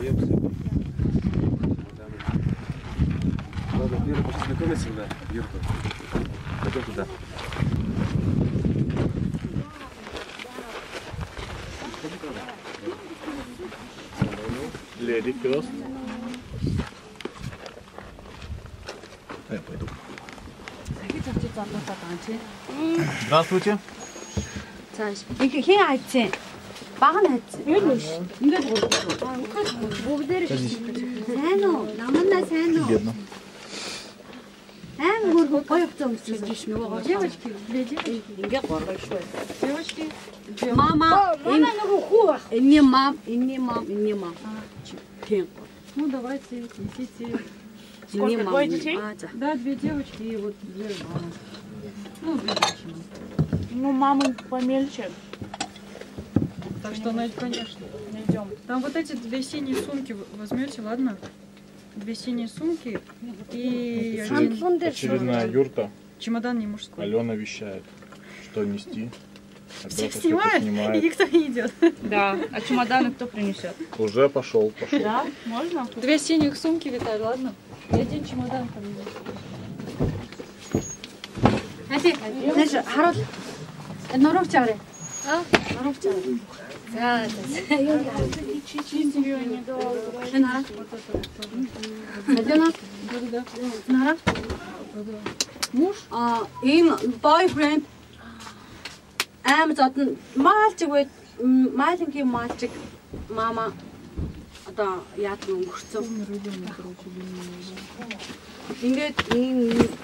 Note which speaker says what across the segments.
Speaker 1: остаемся. Ладно, Юра, пошли знакомиться на Юрку. Пойдем туда.
Speaker 2: Леди first.
Speaker 1: Я пойду.
Speaker 2: Здравствуйте.
Speaker 3: Хин хайцсан. Баг нь хайцсан. Юу л ш. Ингээд бүгдээр сайн уу? Намандаа сайн уу?
Speaker 2: Бедно.
Speaker 3: Хөргөө гоё хцаа өмсөж биш нөгөө девочки леди. Ингээд горгой шүү. Девочки. Мама нөгөө хүү баг. Инний мам. Тим. Ну давайте несите.
Speaker 4: Сколько? Двое детей?
Speaker 3: Да, 2 девочки и вот 2 мамы. Ну,
Speaker 4: Ну, мамы помельче.
Speaker 5: Так что, конечно, найдем. Там вот эти 2 синие сумки возьмете, ладно? 2 синие сумки и
Speaker 2: Очередная юрта.
Speaker 5: чемодан не мужской.
Speaker 2: Алена вещает, что нести.
Speaker 5: Всех снимают, и никто не идет.
Speaker 4: Да. А чемоданы кто принесет?
Speaker 2: Уже пошел.
Speaker 4: Да? Можно?
Speaker 5: 2 синих сумки, Виталий, ладно? И 1 чемодан ко мне.
Speaker 3: Знаешь, харуул. Нурууч авраа. Нурууч авраа. За. Юу яа. Энэ хараа. Алена. Нара. Муж. Ийм boyfriend. Зодон маалчиг байд маалингийн маалчиг мама одоо яадаг өнгөрцөө. Ингээд ийм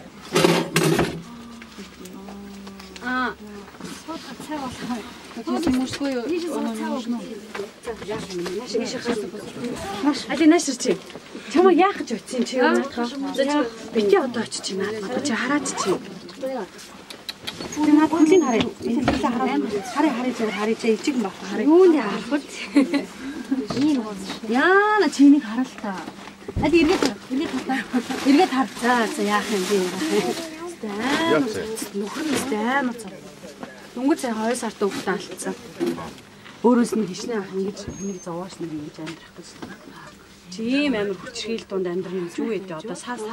Speaker 3: цай болох.
Speaker 5: Если мужской, он нужно.
Speaker 3: Али наашир чи. Чамаа яах гэж утсан чи юу наадах. Бити одоо очиж чи наад. Чи хараач чи. Наад хүлийн харъя. Харъя зөв харъя чи ичиг баг харъя. Юуны харах вэ? Яана чинийг харалтаа. Али эргээд хар. За яах юм бэ? Нөхөр нь амар цаа. Дөнгөж цай 2 сард өвдөлт алдсан. Өөрөөс нь хичнээн ах ингэж нэг зовооч нэг ингэж амьдрах гэж. Чи ийм амар хүчрхийл дунд амьдрын юм юу ээ одоо сал.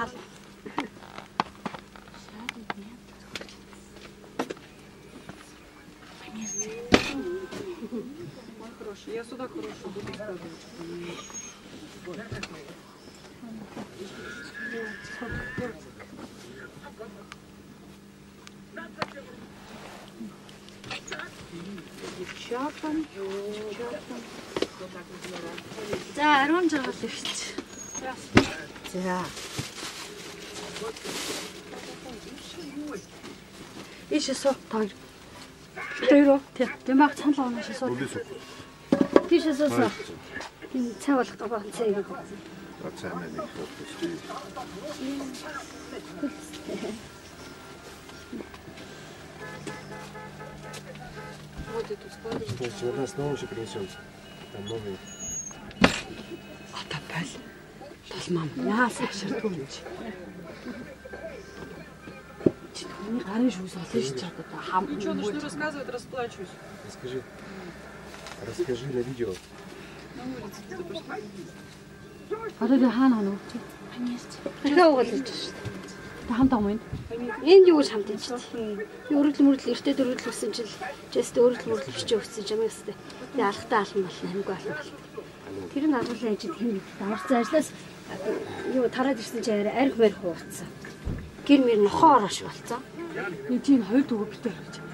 Speaker 5: Я сюда хорошую буду ставить.
Speaker 3: Девчатам. За, 16 жагаал ихч. За. Иш суу таар. Тэрөө тэмэг цанал уунаш суу. Тийш суу. Цай болох гоо цай юм.
Speaker 1: Цай мэн нэг фотос.
Speaker 5: Вот эту складываю.
Speaker 1: То есть вот снова еще принесем. Там новый.
Speaker 3: Атапал. Талмам. Яасан ширтгүй. Чиний гарын шүүс олно ш чад одоо хам.
Speaker 5: Ничего, нужно рассказывать, расплачусь.
Speaker 1: Расскажи на видео.
Speaker 5: На улице ты пошла.
Speaker 3: Одоо хаана хоног чи?
Speaker 4: Дахиад уулж шүү.
Speaker 3: Хамт амын.
Speaker 4: Энд юу гэж хамт ич. Өргөл эртээ дөрвөл өссөн жил жест өргөл бичээ өгсөн юм ястай. Тэгээ алхтаа алхам болно хамгүй алхам. Тэр нь агуулсан ажид хин даварцсан ажлаас юу тараад ирсэн чи арх барих хуурцсан. Гэр мэр нохоо орош болцсон.
Speaker 3: Нэг тийм 2 төгөө битэр гэж юм.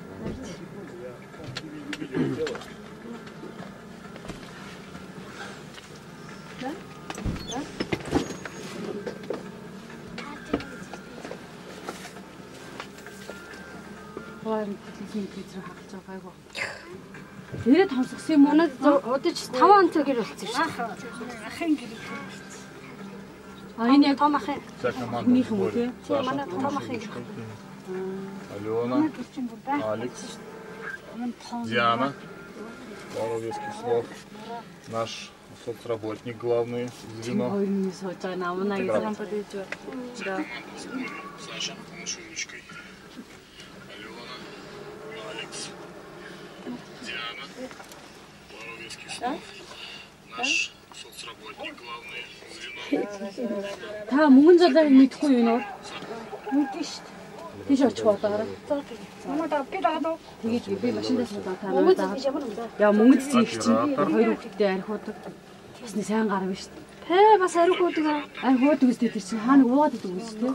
Speaker 3: Хойно хөдөлгөөний пиццер хагаж байгаагүй. Тэрээ томсгсон юм уу?
Speaker 4: Удаж 5 онцоо гэр болцсон шүү.
Speaker 3: Ахын гэр. Энэ яг
Speaker 4: том ахын.
Speaker 2: Вся команда
Speaker 3: Минийхэн үү те?
Speaker 4: Тийм манай том ахын.
Speaker 2: Алена, Алекс, Диана, Боровецкий слов, наш соцработник главный звено.
Speaker 3: Хоёрын сууж байгаа намнаа гэсэн подойж байна.
Speaker 2: Саша с ручкой. Алена, Алекс, Диана, Боровецкий слов, наш соцработник, главное звено.
Speaker 3: Та мөнгөн залаа мэдхгүй юу нөө? Мэдэн шүү дээ. Тийш очих болоорой. Тэгээд би машиндаа суудаа та нараа дагаад. Яа мөнгөд зийх чинь хоёр хүүхэдтэй архиудаг. Басны сайн гар биш шүү дээ.
Speaker 4: Тэ бас архиудаг.
Speaker 3: Архиудаг үстэй тэр чинь хаана уугаад идэг үс тээ.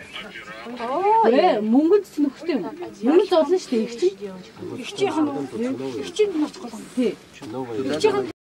Speaker 3: Оо мөнгөд ч нөхтэй юм. Мөнгө зоолно шүү дээ их чинь. Их чинь юм уу? Их чинь нууцгүй. Тий.